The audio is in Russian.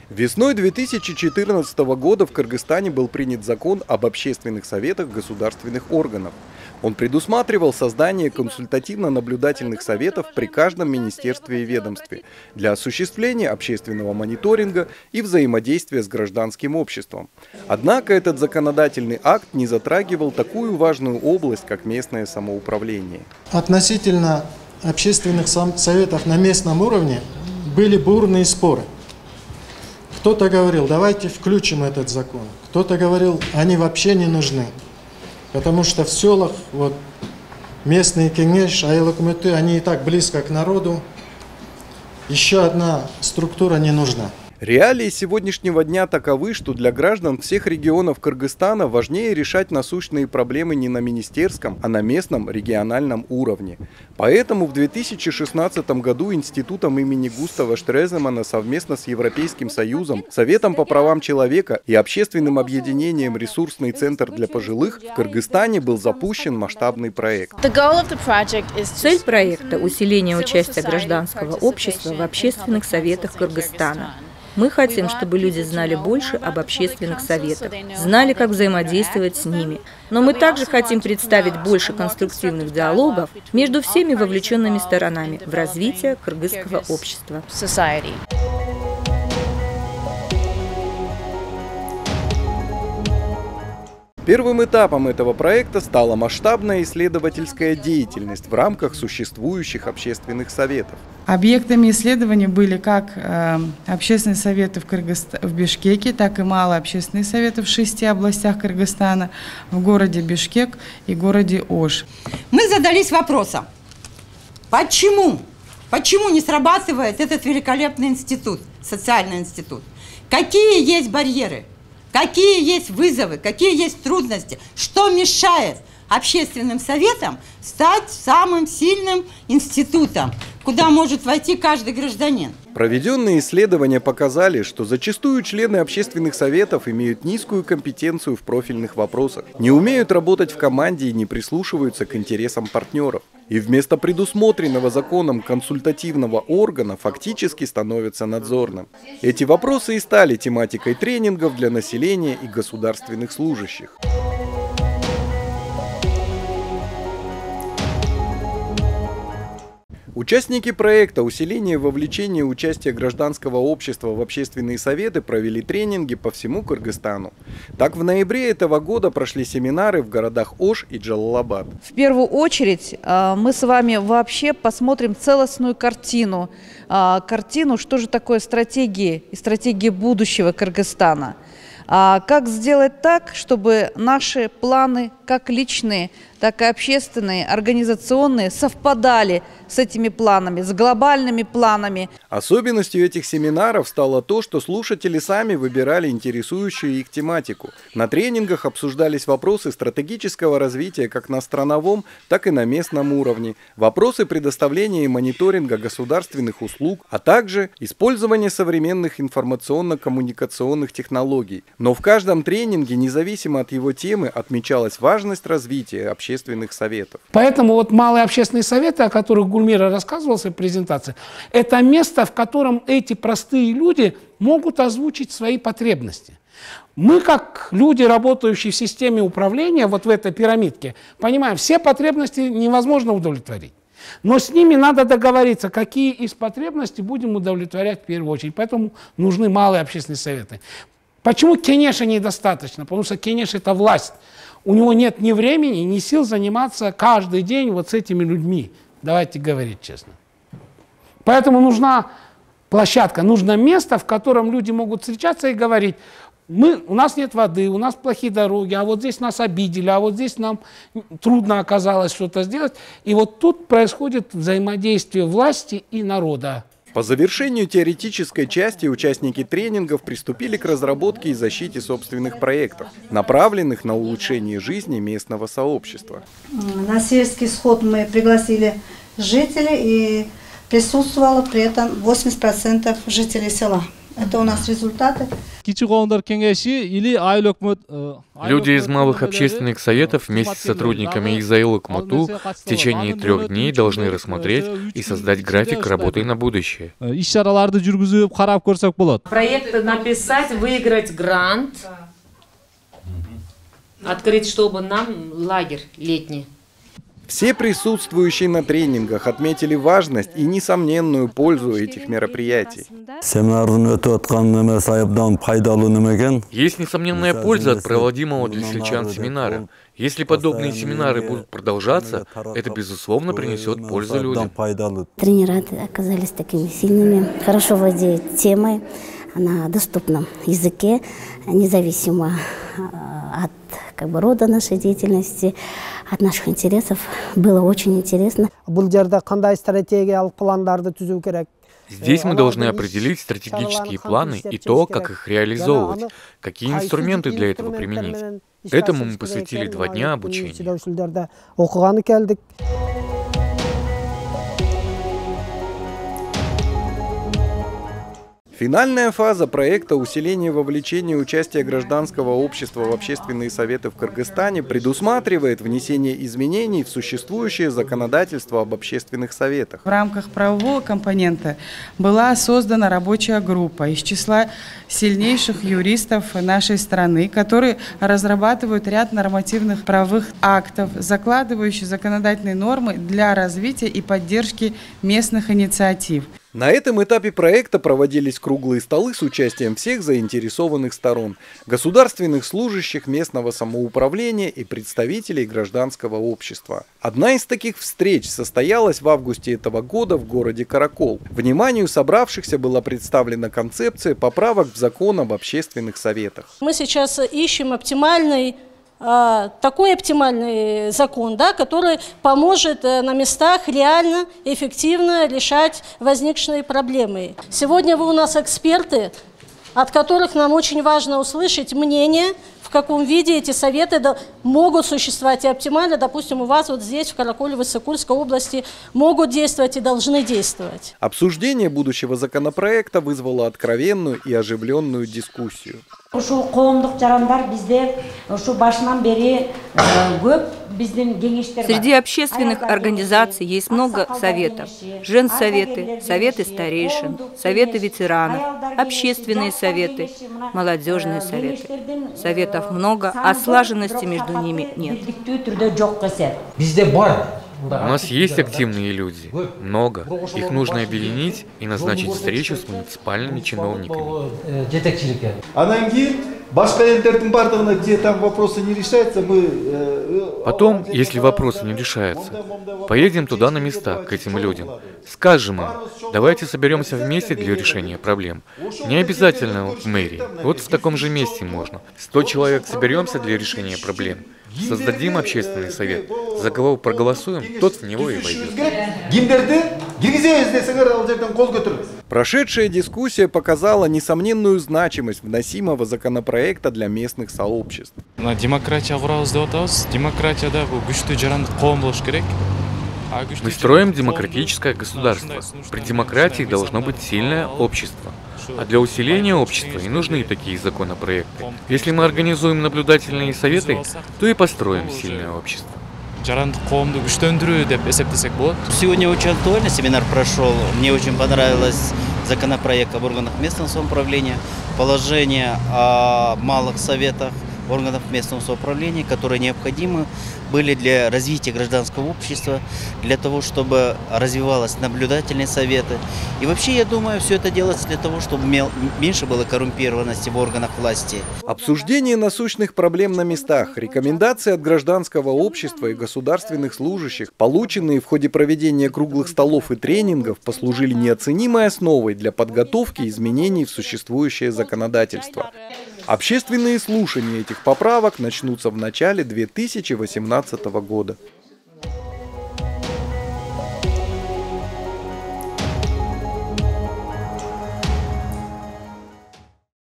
Весной 2014 года в Кыргызстане был принят закон об общественных советах государственных органов. Он предусматривал создание консультативно-наблюдательных советов при каждом министерстве и ведомстве для осуществления общественного мониторинга и взаимодействия с гражданским обществом. Однако этот законодательный акт не затрагивал такую важную область, как местное самоуправление. Относительно общественных советов на местном уровне были бурные споры. Кто-то говорил, давайте включим этот закон. Кто-то говорил, они вообще не нужны. Потому что в селах местные кеңеш, айлыкмыты, они и так близко к народу. Еще одна структура не нужна. Реалии сегодняшнего дня таковы, что для граждан всех регионов Кыргызстана важнее решать насущные проблемы не на министерском, а на местном региональном уровне. Поэтому в 2016 году Институтом имени Густава Штреземана совместно с Европейским Союзом, Советом по правам человека и общественным объединением «Ресурсный центр для пожилых» в Кыргызстане был запущен масштабный проект. Цель проекта – усиление участия гражданского общества в общественных советах Кыргызстана. Мы хотим, чтобы люди знали больше об общественных советах, знали, как взаимодействовать с ними. Но мы также хотим представить больше конструктивных диалогов между всеми вовлеченными сторонами в развитие кыргызского общества. Первым этапом этого проекта стала масштабная исследовательская деятельность в рамках существующих общественных советов. Объектами исследований были как общественные советы в Бишкеке, так и малые общественные советы в 6 областях Кыргызстана, в городе Бишкек и городе Ош. Мы задались вопросом, почему не срабатывает этот великолепный институт, социальный институт? Какие есть барьеры? Какие есть вызовы, какие есть трудности, что мешает общественным советам стать самым сильным институтом, куда может войти каждый гражданин. Проведенные исследования показали, что зачастую члены общественных советов имеют низкую компетенцию в профильных вопросах, не умеют работать в команде и не прислушиваются к интересам партнеров. И вместо предусмотренного законом консультативного органа фактически становятся надзорным. Эти вопросы и стали тематикой тренингов для населения и государственных служащих. Участники проекта «Усиление вовлечения участия гражданского общества в общественные советы» провели тренинги по всему Кыргызстану. Так, в ноябре этого года прошли семинары в городах Ош и Джалалабад. В первую очередь мы с вами вообще посмотрим целостную картину. Что же такое стратегии и стратегии будущего Кыргызстана. Как сделать так, чтобы наши планы, как личные, так и общественные, организационные, совпадали с этими планами, с глобальными планами. Особенностью этих семинаров стало то, что слушатели сами выбирали интересующую их тематику. На тренингах обсуждались вопросы стратегического развития как на страновом, так и на местном уровне, вопросы предоставления и мониторинга государственных услуг, а также использование современных информационно-коммуникационных технологий. Но в каждом тренинге, независимо от его темы, отмечалась важность развития общественных советов. Поэтому малые общественные советы, о которых Гульмира рассказывала в своей презентации, это место, в котором эти простые люди могут озвучить свои потребности. Мы, как люди, работающие в системе управления, в этой пирамидке, понимаем, все потребности невозможно удовлетворить. Но с ними надо договориться, какие из потребностей будем удовлетворять в первую очередь. Поэтому нужны малые общественные советы. Почему кенеша недостаточно? Потому что кенеш – это власть. У него нет ни времени, ни сил заниматься каждый день с этими людьми. Давайте говорить честно. Поэтому нужна площадка, нужно место, в котором люди могут встречаться и говорить: у нас нет воды, у нас плохие дороги, а вот здесь нас обидели, а вот здесь нам трудно оказалось что-то сделать. И вот тут происходит взаимодействие власти и народа. По завершению теоретической части участники тренингов приступили к разработке и защите собственных проектов, направленных на улучшение жизни местного сообщества. На сельский сход мы пригласили жителей, и присутствовало при этом 80% жителей села. Это у нас результаты. Люди из малых общественных советов вместе с сотрудниками из АИЛ УКМУТУ в течение 3 дней должны рассмотреть и создать график работы на будущее. Проект написать, выиграть грант, открыть, чтобы нам лагерь летний. Все присутствующие на тренингах отметили важность и несомненную пользу этих мероприятий. Есть несомненная польза от проводимого для сельчан семинара. Если подобные семинары будут продолжаться, это, безусловно, принесет пользу людям. Тренеры оказались такими сильными, хорошо владеют темой на доступном языке, независимо от рода нашей деятельности, от наших интересов. Было очень интересно. Здесь мы должны определить стратегические планы и то, как их реализовывать, какие инструменты для этого применить. Этому мы посвятили 2 дня обучения. Финальная фаза проекта усиления вовлечения и участия гражданского общества в общественные советы в Кыргызстане предусматривает внесение изменений в существующее законодательство об общественных советах. В рамках правового компонента была создана рабочая группа из числа сильнейших юристов нашей страны, которые разрабатывают ряд нормативных правовых актов, закладывающих законодательные нормы для развития и поддержки местных инициатив. На этом этапе проекта проводились круглые столы с участием всех заинтересованных сторон, государственных служащих местного самоуправления и представителей гражданского общества. Одна из таких встреч состоялась в августе этого года в городе Каракол. Вниманию собравшихся была представлена концепция поправок в закон об общественных советах. Мы сейчас ищем такой оптимальный закон, который поможет на местах реально, эффективно решать возникшие проблемы. Сегодня вы у нас эксперты, от которых нам очень важно услышать мнение, в каком виде эти советы могут существовать и оптимально, допустим, у вас вот здесь, в Караколе, в Иссык-Кульской области, могут действовать и должны действовать. Обсуждение будущего законопроекта вызвало откровенную и оживленную дискуссию. Среди общественных организаций есть много советов. Женсоветы, советы старейшин, советы ветеранов, общественные советы, молодежные советы. Советов много, а слаженности между ними нет. У нас есть активные люди, много. Их нужно объединить и назначить встречу с муниципальными чиновниками. Потом, если вопросы не решаются, поедем туда на места, к этим людям. Скажем им, давайте соберемся вместе для решения проблем. Не обязательно в мэрии, вот в таком же месте можно. 100 человек соберемся для решения проблем. Создадим общественный совет. За кого проголосуем, тот в него и войдет. Прошедшая дискуссия показала несомненную значимость вносимого законопроекта для местных сообществ. Мы строим демократическое государство. При демократии должно быть сильное общество. А для усиления общества и нужны такие законопроекты. Если мы организуем наблюдательные советы, то и построим сильное общество. Сегодня очень актуальный семинар прошел. Мне очень понравилось законопроект об органах местного самоуправления, положение о малых советах органов местного самоуправления, которые необходимы были для развития гражданского общества, для того, чтобы развивалось наблюдательные советы. И вообще, я думаю, все это делается для того, чтобы меньше было коррумпированности в органах власти. Обсуждение насущных проблем на местах, рекомендации от гражданского общества и государственных служащих, полученные в ходе проведения круглых столов и тренингов, послужили неоценимой основой для подготовки изменений в существующее законодательство. Общественные слушания этих поправок начнутся в начале 2018 года.